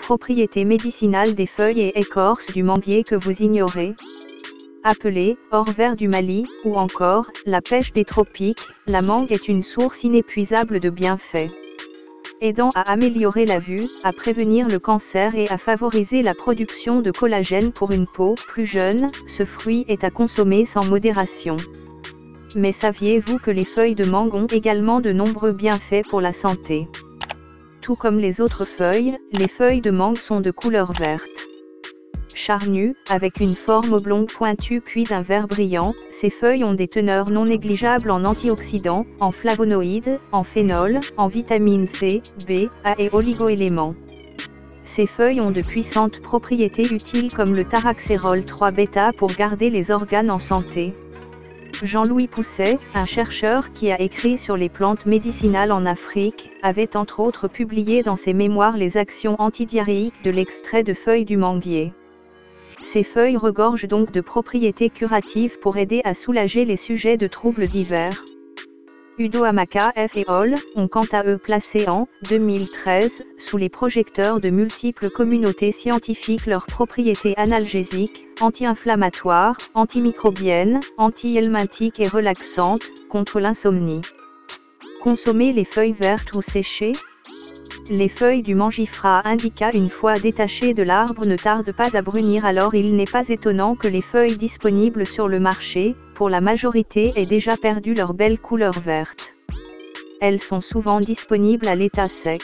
propriétés médicinales des feuilles et écorces du manguier que vous ignorez? Appelée or vert du Mali, ou encore la pêche des tropiques, la mangue est une source inépuisable de bienfaits. Aidant à améliorer la vue, à prévenir le cancer et à favoriser la production de collagène pour une peau plus jeune, ce fruit est à consommer sans modération. Mais saviez-vous que les feuilles de mangue ont également de nombreux bienfaits pour la santé? Tout comme les autres feuilles, les feuilles de mangue sont de couleur verte. Charnues, avec une forme oblongue pointue puis d'un vert brillant, ces feuilles ont des teneurs non négligeables en antioxydants, en flavonoïdes, en phénol, en vitamine C, B, A et oligoéléments. Ces feuilles ont de puissantes propriétés utiles comme le taraxérol 3-bêta pour garder les organes en santé. Jean-Louis Pousset, un chercheur qui a écrit sur les plantes médicinales en Afrique, avait entre autres publié dans ses mémoires les actions antidiarrhéiques de l'extrait de feuilles du manguier. Ces feuilles regorgent donc de propriétés curatives pour aider à soulager les sujets de troubles divers. Udo Hamaka F. et al. Ont quant à eux placé en 2013, sous les projecteurs de multiples communautés scientifiques leurs propriétés analgésiques, anti-inflammatoires, antimicrobiennes, anti-helminthiques et relaxantes, contre l'insomnie. Consommer les feuilles vertes ou séchées? Les feuilles du Mangifera indica une fois détachées de l'arbre ne tardent pas à brunir, alors il n'est pas étonnant que les feuilles disponibles sur le marché, pour la majorité, aient déjà perdu leur belle couleur verte. Elles sont souvent disponibles à l'état sec.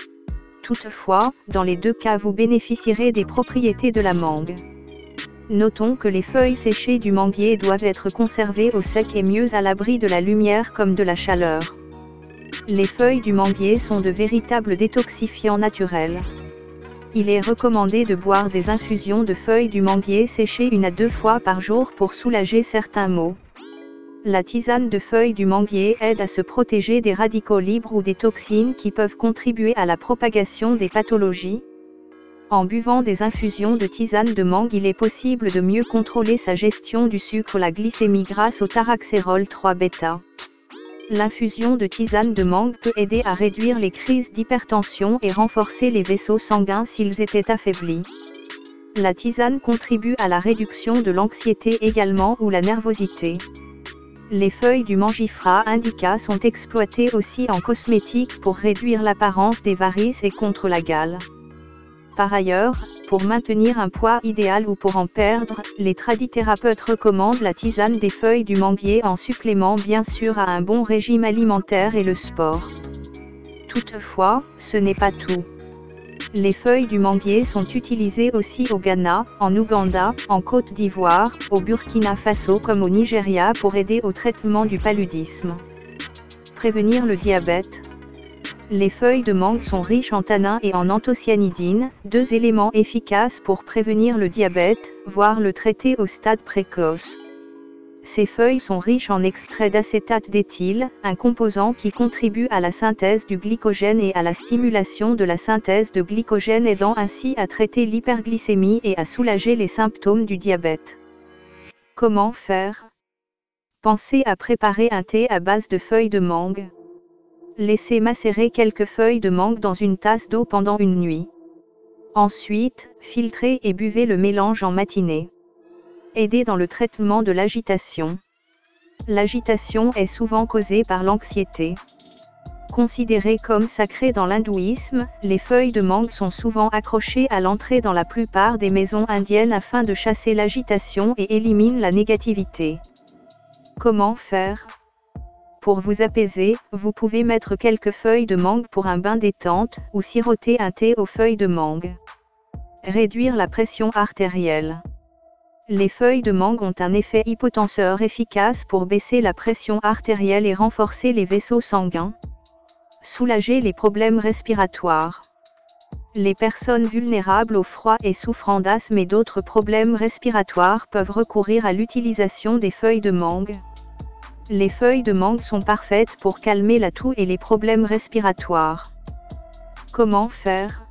Toutefois, dans les deux cas vous bénéficierez des propriétés de la mangue. Notons que les feuilles séchées du manguier doivent être conservées au sec et mieux à l'abri de la lumière comme de la chaleur. Les feuilles du manguier sont de véritables détoxifiants naturels. Il est recommandé de boire des infusions de feuilles du manguier séchées 1 à 2 fois par jour pour soulager certains maux. La tisane de feuilles du manguier aide à se protéger des radicaux libres ou des toxines qui peuvent contribuer à la propagation des pathologies. En buvant des infusions de tisane de mangue, il est possible de mieux contrôler sa gestion du sucre, la glycémie grâce au taraxérol 3-bêta. L'infusion de tisane de mangue peut aider à réduire les crises d'hypertension et renforcer les vaisseaux sanguins s'ils étaient affaiblis. La tisane contribue à la réduction de l'anxiété également ou la nervosité. Les feuilles du Mangifera indica sont exploitées aussi en cosmétique pour réduire l'apparence des varices et contre la gale. Par ailleurs, pour maintenir un poids idéal ou pour en perdre, les tradithérapeutes recommandent la tisane des feuilles du manguier en supplément bien sûr à un bon régime alimentaire et le sport. Toutefois, ce n'est pas tout. Les feuilles du manguier sont utilisées aussi au Ghana, en Ouganda, en Côte d'Ivoire, au Burkina Faso comme au Nigeria pour aider au traitement du paludisme. Prévenir le diabète. Les feuilles de mangue sont riches en tanins et en anthocyanidine, 2 éléments efficaces pour prévenir le diabète, voire le traiter au stade précoce. Ces feuilles sont riches en extrait d'acétate d'éthyle, un composant qui contribue à la synthèse du glycogène et à la stimulation de la synthèse de glycogène, aidant ainsi à traiter l'hyperglycémie et à soulager les symptômes du diabète. Comment faire? Pensez à préparer un thé à base de feuilles de mangue. Laissez macérer quelques feuilles de mangue dans une tasse d'eau pendant une nuit. Ensuite, filtrez et buvez le mélange en matinée. Aidez dans le traitement de l'agitation. L'agitation est souvent causée par l'anxiété. Considérées comme sacrées dans l'hindouisme, les feuilles de mangue sont souvent accrochées à l'entrée dans la plupart des maisons indiennes afin de chasser l'agitation et éliminer la négativité. Comment faire? Pour vous apaiser, vous pouvez mettre quelques feuilles de mangue pour un bain détente, ou siroter un thé aux feuilles de mangue. Réduire la pression artérielle. Les feuilles de mangue ont un effet hypotenseur efficace pour baisser la pression artérielle et renforcer les vaisseaux sanguins. Soulager les problèmes respiratoires. Les personnes vulnérables au froid et souffrant d'asthme et d'autres problèmes respiratoires peuvent recourir à l'utilisation des feuilles de mangue. Les feuilles de mangue sont parfaites pour calmer la toux et les problèmes respiratoires. Comment faire?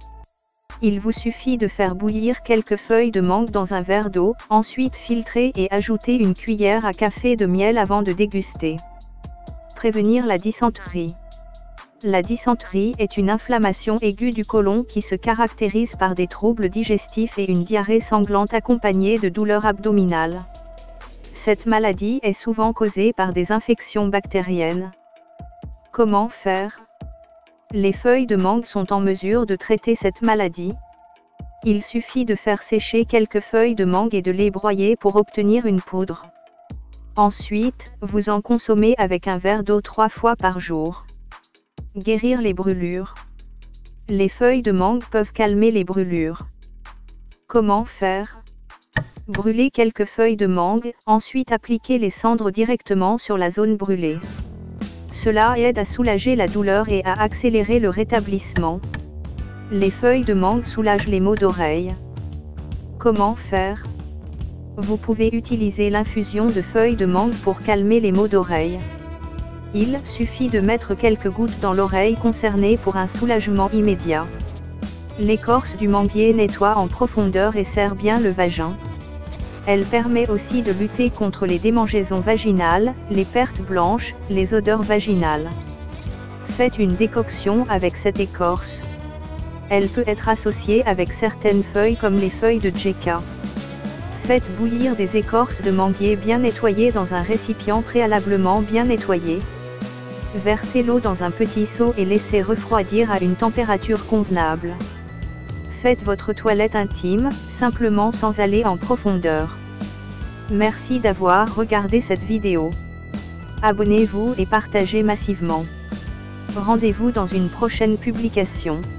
Il vous suffit de faire bouillir quelques feuilles de mangue dans un verre d'eau, ensuite filtrer et ajouter une cuillère à café de miel avant de déguster. Prévenir la dysenterie. La dysenterie est une inflammation aiguë du côlon qui se caractérise par des troubles digestifs et une diarrhée sanglante accompagnée de douleurs abdominales. Cette maladie est souvent causée par des infections bactériennes. Comment faire? Les feuilles de mangue sont en mesure de traiter cette maladie. Il suffit de faire sécher quelques feuilles de mangue et de les broyer pour obtenir une poudre. Ensuite, vous en consommez avec un verre d'eau 3 fois par jour. Guérir les brûlures. Les feuilles de mangue peuvent calmer les brûlures. Comment faire? Brûlez quelques feuilles de mangue, ensuite appliquez les cendres directement sur la zone brûlée. Cela aide à soulager la douleur et à accélérer le rétablissement. Les feuilles de mangue soulagent les maux d'oreille. Comment faire? Vous pouvez utiliser l'infusion de feuilles de mangue pour calmer les maux d'oreille. Il suffit de mettre quelques gouttes dans l'oreille concernée pour un soulagement immédiat. L'écorce du manguier nettoie en profondeur et serre bien le vagin. Elle permet aussi de lutter contre les démangeaisons vaginales, les pertes blanches, les odeurs vaginales. Faites une décoction avec cette écorce. Elle peut être associée avec certaines feuilles comme les feuilles de djeka. Faites bouillir des écorces de manguier bien nettoyées dans un récipient préalablement bien nettoyé. Versez l'eau dans un petit seau et laissez refroidir à une température convenable. Faites votre toilette intime, simplement sans aller en profondeur. Merci d'avoir regardé cette vidéo. Abonnez-vous et partagez massivement. Rendez-vous dans une prochaine publication.